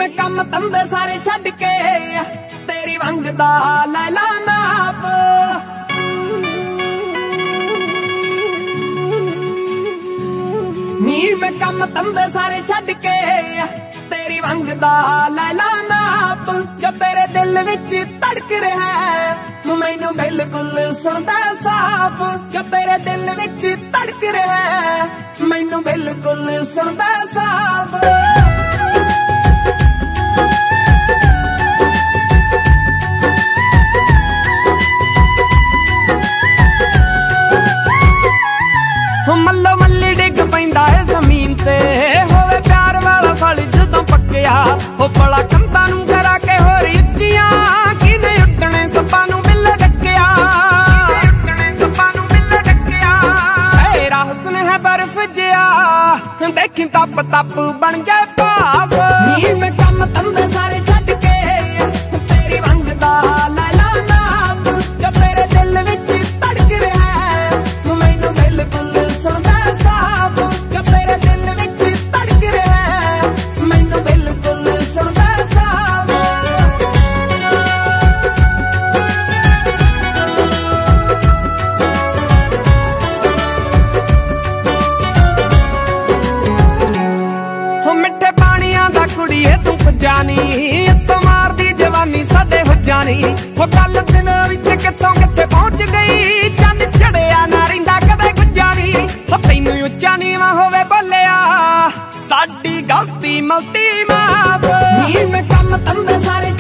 मैं कम धंधे सारे छड्ड के तेरी वंग दा लै ला नाप। नी मैं कम धंधे सारे छड्ड के तेरी वंग दा लै ला नाप। जो तेरे दिल विच धड़क रहा है मैनू बिल्कुल सुनदा साफ। जो तेरे दिल विच धड़क रहा है मैनू बिल्कुल सुनदा साफ। मल्लो मल्ली डिग पैंदा है जमीन ते होवे प्यार वाला फल जदों पक्किया। हो बड़ा कंधां नूं करा के होर उच्चियां किने उड्डणे सप्पां नूं मिल डकिया। तेरा हुस्न है बर्फ जिया देखी तप तप बन जाए भाव। नी मैं कम धंधे सारे छड्ड के तेरी वंग दा लै ला नाप। जो तेरे दिल विच धड़क रहा है मैनू बिल्कुल सुनदा साफ। जो तेरे दिल विच धड़क रहा है मैनू बिल्कुल सुनदा साफ। हो मिठे पानियां दा कुड़िए तू जानी उत्तों मारदी जवानी साडे हो जानी। हो गल दिन विच कित्थों कित्थे पहुंच गई चंद चढ़िया ना रहिंदा कदे गुजानी। हो तैनू उच्चा नीवां होवे बोलिया साडी गलती मलती माफ। नी मैं कम धंधे सारे